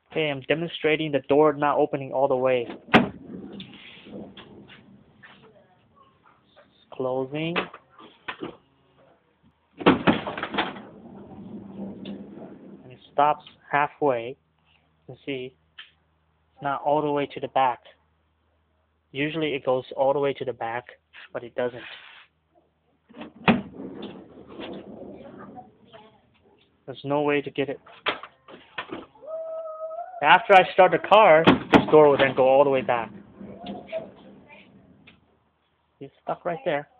Okay, I'm demonstrating the door not opening all the way. Closing. And it stops halfway. You can see it's not all the way to the back. Usually it goes all the way to the back, but it doesn't. There's no way to get it. After I start the car, this door will then go all the way back. It's stuck right there.